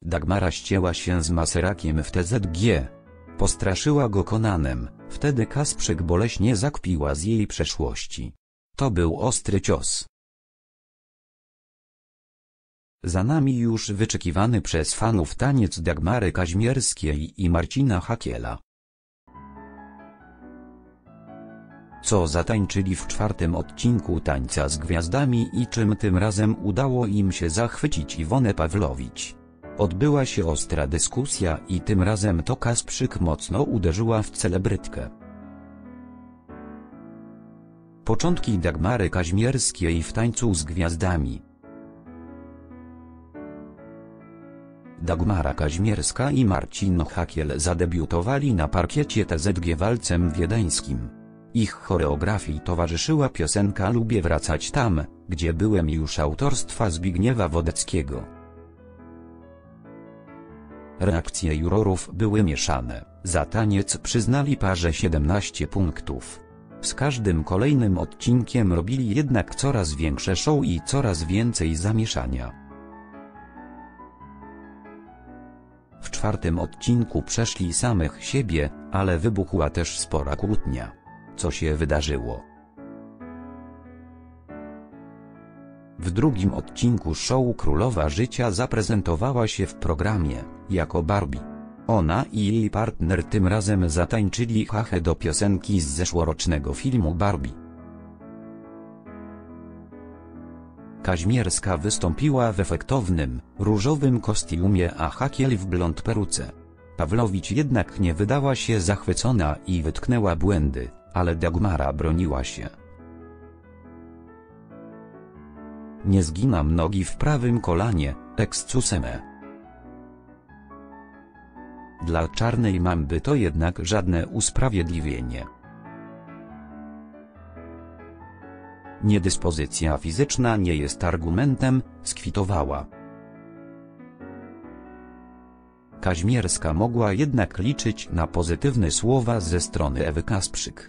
Dagmara ścięła się z Maserakiem w TZG. Postraszyła go Conanem, wtedy Kasprzyk boleśnie zakpiła z jej przeszłości. To był ostry cios. Za nami już wyczekiwany przez fanów taniec Dagmary Kaźmierskiej i Marcina Hakiela. Co zatańczyli w 4. odcinku Tańca z Gwiazdami i czym tym razem udało im się zachwycić Iwonę Pawłowicz. Odbyła się ostra dyskusja i tym razem to Kasprzyk mocno uderzyła w celebrytkę. Początki Dagmary Kaźmierskiej w Tańcu z Gwiazdami. Dagmara Kaźmierska i Marcin Hakiel zadebiutowali na parkiecie TZG walcem wiedeńskim. Ich choreografii towarzyszyła piosenka Lubię wracać tam, gdzie byłem już autorstwa Zbigniewa Wodeckiego. Reakcje jurorów były mieszane, za taniec przyznali parze 17 punktów. Z każdym kolejnym odcinkiem robili jednak coraz większe show i coraz więcej zamieszania. W 4. odcinku przeszli samych siebie, ale wybuchła też spora kłótnia. Co się wydarzyło? W 2. odcinku show Królowa Życia zaprezentowała się w programie, jako Barbie. Ona i jej partner tym razem zatańczyli hachę do piosenki z zeszłorocznego filmu Barbie. Kaźmierska wystąpiła w efektownym, różowym kostiumie, a Hakiel w blond peruce. Pawłowicz jednak nie wydała się zachwycona i wytknęła błędy, ale Dagmara broniła się. Nie zginam nogi w prawym kolanie, excuseme. Dla Czarnej Mamby to jednak żadne usprawiedliwienie. Niedyspozycja fizyczna nie jest argumentem, skwitowała. Kaźmierska mogła jednak liczyć na pozytywne słowa ze strony Ewy Kasprzyk.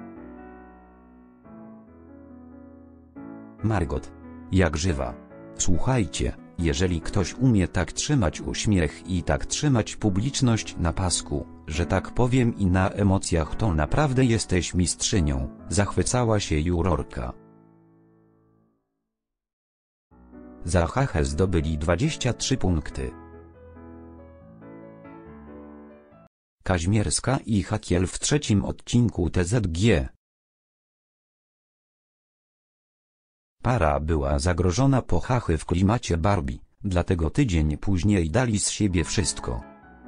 Margot. Jak żywa. Słuchajcie, jeżeli ktoś umie tak trzymać uśmiech i tak trzymać publiczność na pasku, że tak powiem, i na emocjach, to naprawdę jesteś mistrzynią, zachwycała się jurorka. Za hachę zdobyli 23 punkty. Kaźmierska i Hakiel w 3. odcinku TZG. Para była zagrożona po hachy w klimacie Barbie, dlatego tydzień później dali z siebie wszystko.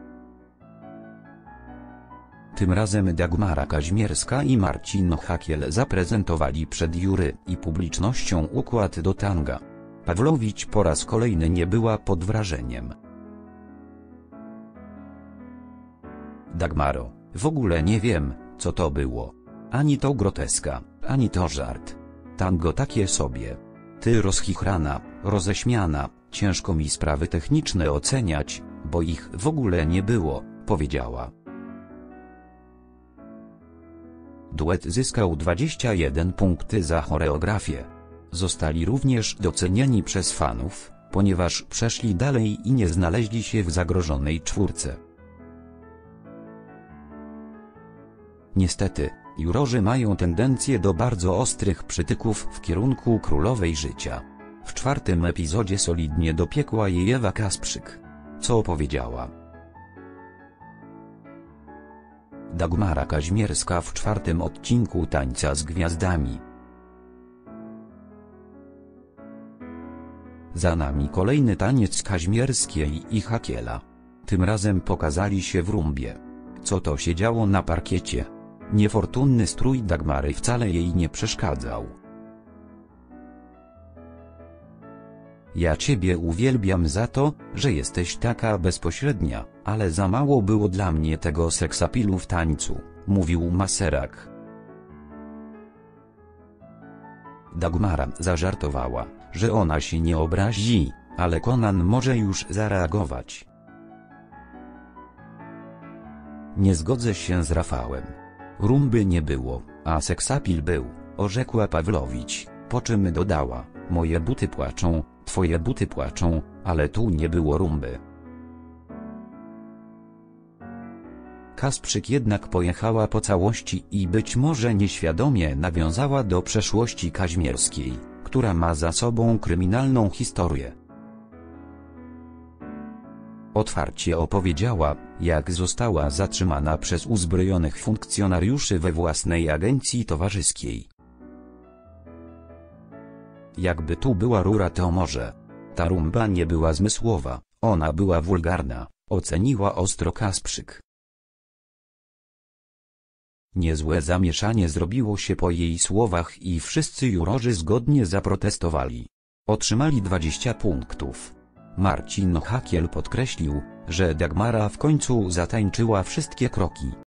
Tym razem Dagmara Kaźmierska i Marcin Hakiel zaprezentowali przed jury i publicznością układ do tanga. Pawłowicz po raz kolejny nie była pod wrażeniem. Dagmaro, w ogóle nie wiem, co to było. Ani to groteska, ani to żart. Tango takie sobie. Ty rozchichrana, roześmiana, ciężko mi sprawy techniczne oceniać, bo ich w ogóle nie było, powiedziała. Duet zyskał 21 punkty za choreografię. Zostali również docenieni przez fanów, ponieważ przeszli dalej i nie znaleźli się w zagrożonej czwórce. Niestety, jurorzy mają tendencję do bardzo ostrych przytyków w kierunku Królowej Życia. W 4. epizodzie solidnie dopiekła jej Ewa Kasprzyk. Co powiedziała? Dagmara Kaźmierska w 4. odcinku Tańca z Gwiazdami. Za nami kolejny taniec Kaźmierskiej i Hakiela. Tym razem pokazali się w rumbie. Co to się działo na parkiecie? Niefortunny strój Dagmary wcale jej nie przeszkadzał. Ja ciebie uwielbiam za to, że jesteś taka bezpośrednia, ale za mało było dla mnie tego seksapilu w tańcu, mówił Maserak. Dagmara zażartowała, że ona się nie obrazi, ale Conan może już zareagować. Nie zgodzę się z Rafałem. Rumby nie było, a seksapil był, orzekła Pawłowicz, po czym dodała, moje buty płaczą, twoje buty płaczą, ale tu nie było rumby. Kasprzyk jednak pojechała po całości i być może nieświadomie nawiązała do przeszłości kaźmierskiej, która ma za sobą kryminalną historię. Otwarcie opowiedziała, jak została zatrzymana przez uzbrojonych funkcjonariuszy we własnej agencji towarzyskiej. Jakby tu była rura, to może. Ta rumba nie była zmysłowa, ona była wulgarna, oceniła ostro Kasprzyk. Niezłe zamieszanie zrobiło się po jej słowach i wszyscy jurorzy zgodnie zaprotestowali. Otrzymali 20 punktów. Marcin Hakiel podkreślił, że Dagmara w końcu zatańczyła wszystkie kroki.